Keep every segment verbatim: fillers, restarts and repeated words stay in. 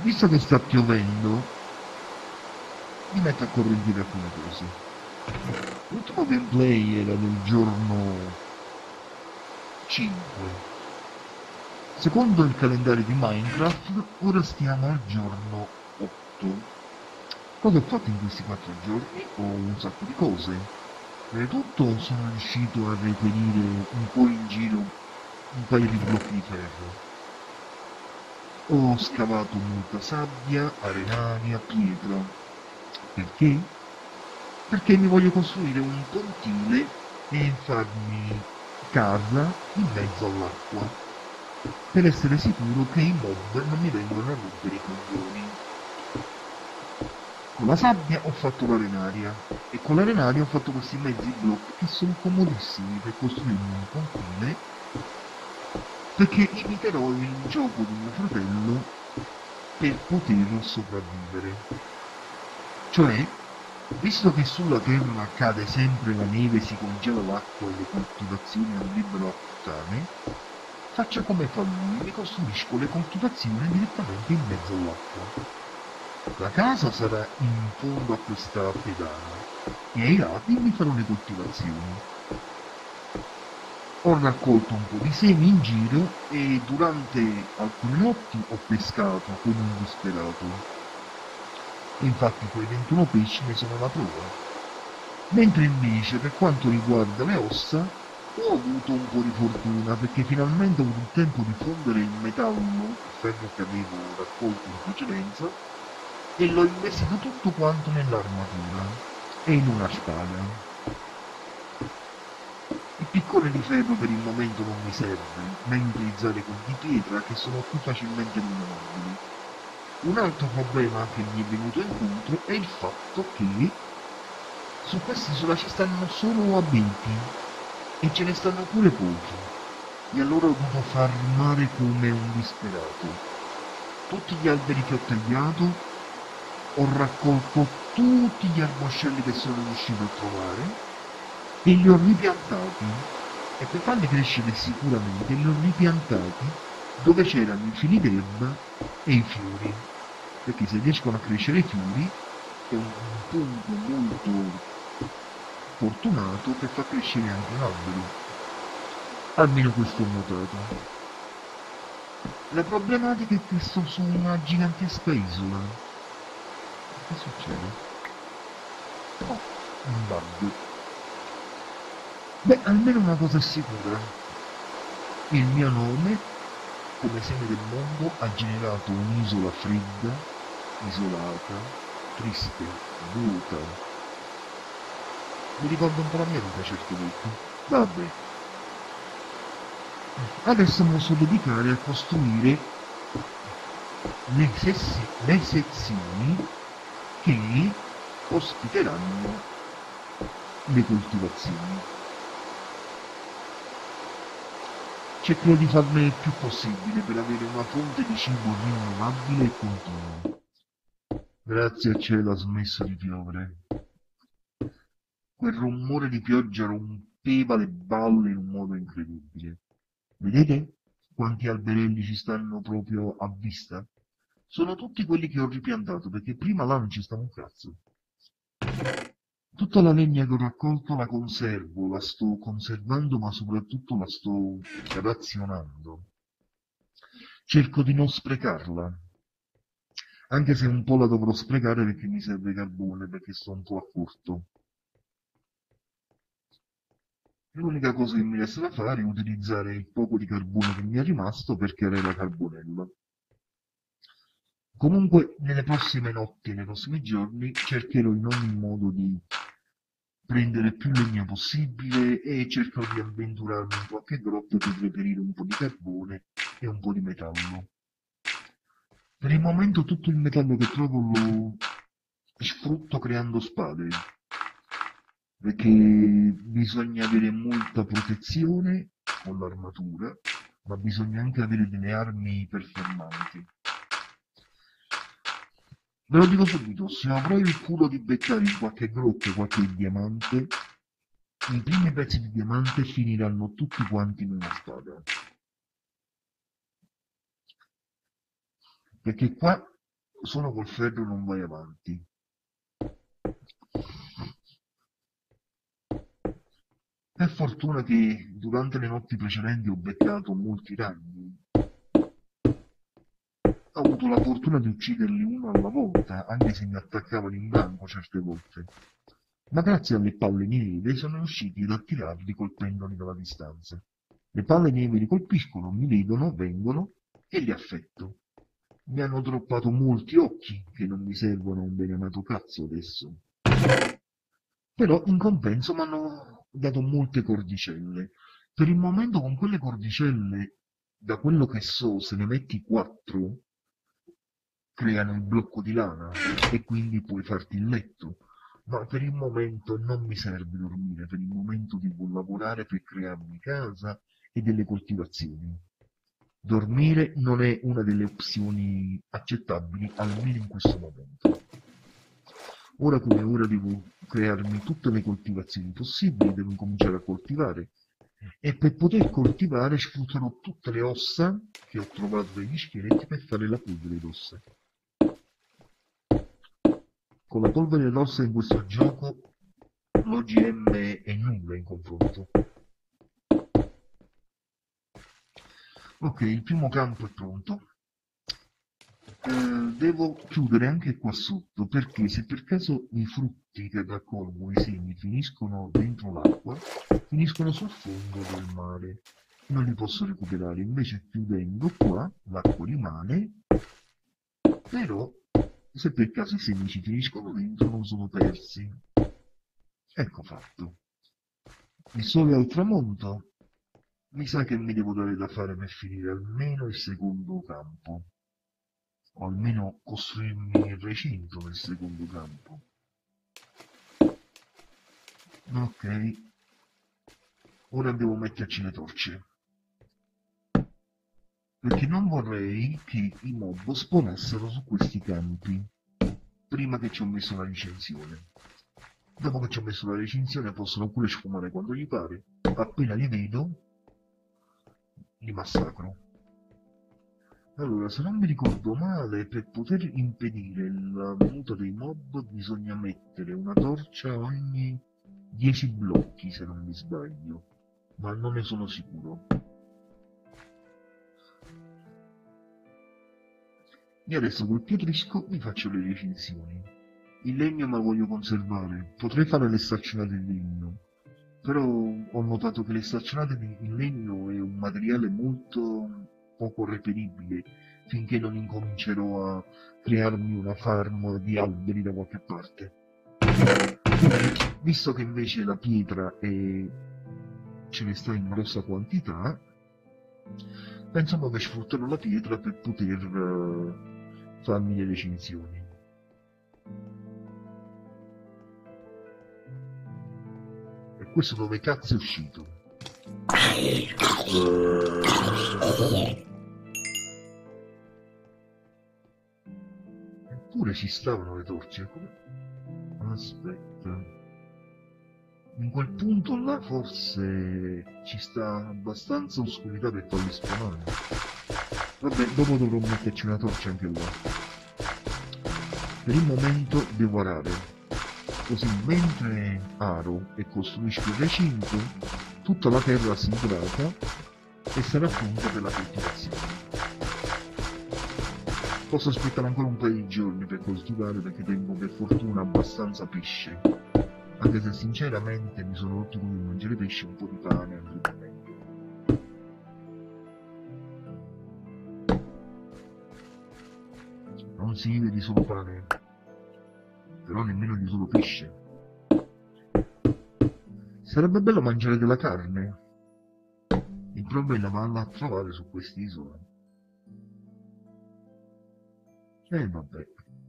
Visto che sta piovendo, mi metto a correggere alcune cose. L'ultimo gameplay era del giorno cinque. Secondo il calendario di Minecraft, ora stiamo al giorno otto. Cosa ho fatto in questi quattro giorni? Ho un sacco di cose. Prima di tutto sono riuscito a reperire un po' in giro un paio di blocchi di ferro. Ho scavato molta sabbia, arenaria, pietra. Perché? Perché mi voglio costruire un pontile e farmi casa in mezzo all'acqua, per essere sicuro che i mob non mi vengono a rompere i coglioni. Con la sabbia ho fatto l'arenaria e con l'arenaria ho fatto questi mezzi blocchi che sono comodissimi per costruirmi un pontile, perché imiterò il gioco di mio fratello per poter sopravvivere. Cioè, visto che sulla Terra cade sempre la neve, si congela l'acqua e le coltivazioni andrebbero a puttane, faccio come fa lui, mi costruisco le coltivazioni direttamente in mezzo all'acqua. La casa sarà in fondo a questa pedana e ai lati mi farò le coltivazioni. Ho raccolto un po' di semi in giro e durante alcune notti ho pescato come un disperato. E infatti quei ventuno pesci ne sono la prova. Mentre invece per quanto riguarda le ossa ho avuto un po' di fortuna perché finalmente ho avuto il tempo di fondere il metallo, il ferro che avevo raccolto in precedenza, e l'ho investito tutto quanto nell'armatura e in una spada. Il piccone di ferro per il momento non mi serve, meglio utilizzare quelli di pietra che sono più facilmente rinnovabili. Un altro problema che mi è venuto incontro è il fatto che su quest'isola ci stanno solo abeti e ce ne stanno pure pochi. E allora ho dovuto farmare come un disperato. Tutti gli alberi che ho tagliato, ho raccolto tutti gli arboscelli che sono riuscito a trovare e li ho ripiantati. E per farli crescere sicuramente li ho ripiantati dove c'erano i fili d'erba e i fiori. Perché se riescono a crescere i fiori è un punto molto fortunato per far crescere anche un albero. Almeno questo ho notato. La problematica è che sto su una gigantesca isola. Che succede? Oh, un bug. Beh, almeno una cosa è sicura. Il mio nome, come seme del mondo, ha generato un'isola fredda, isolata, triste, vuota. Mi ricorda un po' la mia vita certe volte. Vabbè, adesso mi posso dedicare a costruire le, sessi- le sezioni che ospiteranno le coltivazioni. Cercherò di farne il più possibile per avere una fonte di cibo rinnovabile e continua. Grazie al cielo ha smesso di piovere. Quel rumore di pioggia rompeva le balle in un modo incredibile. Vedete quanti alberelli ci stanno proprio a vista? Sono tutti quelli che ho ripiantato, perché prima là non ci stava un cazzo. Tutta la legna che ho raccolto la conservo, la sto conservando, ma soprattutto la sto razionando. Cerco di non sprecarla, anche se un po' la dovrò sprecare perché mi serve carbone, perché sto un po' a corto. L'unica cosa che mi resta da fare è utilizzare il poco di carbone che mi è rimasto per creare la carbonella. Comunque, nelle prossime notti e nei prossimi giorni cercherò in ogni modo di prendere più legna possibile e cercherò di avventurarmi in qualche grotta per reperire un po' di carbone e un po' di metallo. Per il momento tutto il metallo che trovo lo sfrutto creando spade, perché bisogna avere molta protezione con l'armatura, ma bisogna anche avere delle armi performanti. Ve lo dico subito, se avrò il culo di beccare in qualche grotta qualche diamante, i primi pezzi di diamante finiranno tutti quanti in una spada. Perché qua solo col ferro non vai avanti. Per fortuna che durante le notti precedenti ho beccato molti ragni. Ho avuto la fortuna di ucciderli uno alla volta, anche se mi attaccavano in branco certe volte. Ma grazie alle palle nere sono riusciti ad attirarli colpendoli dalla distanza. Le palle nere li colpiscono, mi vedono, vengono e li affetto. Mi hanno droppato molti occhi, che non mi servono un beneamato cazzo adesso. Però in compenso mi hanno dato molte cordicelle. Per il momento con quelle cordicelle, da quello che so, se ne metti quattro, creano il blocco di lana e quindi puoi farti il letto. Ma per il momento non mi serve dormire, per il momento devo lavorare per crearmi casa e delle coltivazioni. Dormire non è una delle opzioni accettabili, almeno in questo momento. Ora come ora devo crearmi tutte le coltivazioni possibili, devo cominciare a coltivare e per poter coltivare sfrutterò tutte le ossa che ho trovato dagli scheletri per fare la polvere d'ossa. Con la polvere d'ossa in questo gioco l'O G M è nulla in confronto. Ok, il primo campo è pronto. Eh, devo chiudere anche qua sotto perché se per caso i frutti che raccolgo, i semi, finiscono dentro l'acqua, finiscono sul fondo del mare. Non li posso recuperare, invece chiudendo qua l'acqua rimane, però se per caso i semi ci finiscono dentro non sono persi. Ecco fatto. Il sole al tramonto. Mi sa che mi devo dare da fare per finire almeno il secondo campo. O almeno costruirmi il recinto nel secondo campo. Ok, ora devo metterci le torce. Perché non vorrei che i mob spawnassero su questi campi prima che ci ho messo la recinzione. Dopo che ci ho messo la recinzione possono pure sfumare quando gli pare. Appena li vedo, li massacro. Allora, se non mi ricordo male, per poter impedire la venuta dei mob bisogna mettere una torcia ogni dieci blocchi, se non mi sbaglio, ma non ne sono sicuro. E adesso col pietrisco mi faccio le recinzioni. Il legno me lo voglio conservare, potrei fare le staccionate di legno, però ho notato che le staccionate in legno è un materiale molto poco reperibile finché non incomincerò a crearmi una farm di alberi da qualche parte. Visto che invece la pietra è... ce ne sta in grossa quantità, penso che sfrutterò la pietra per poter uh, farmi le recinzioni. E questo dove cazzo è uscito? Eppure ci stavano le torce. Come... Aspetta. In quel punto là forse ci sta abbastanza oscurità per farli spawnare. Vabbè, dopo dovrò metterci una torcia anche là. Per il momento devo arare. Così mentre aro e costruisco il recinto, tutta la terra si idrata e sarà pronta per la coltivazione. Posso aspettare ancora un paio di giorni per coltivare perché tengo per fortuna abbastanza pesce. Anche se sinceramente mi sono rotto con di mangiare pesce, un po' di pane andrebbe meglio. Non si vive di solo pane, però nemmeno di solo pesce. Sarebbe bello mangiare della carne. Il problema va a trovare su quest'isola. E vabbè.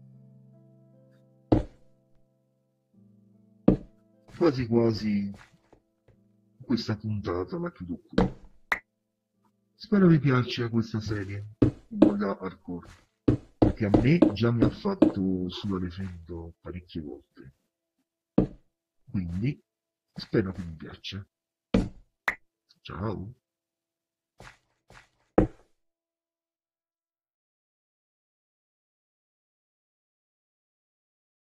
Quasi quasi questa puntata la chiudo qui. Spero vi piaccia questa serie, Moda Hardcore, perché a me già mi ha fatto sudare freddo parecchie volte. Quindi spero che vi piaccia. Ciao!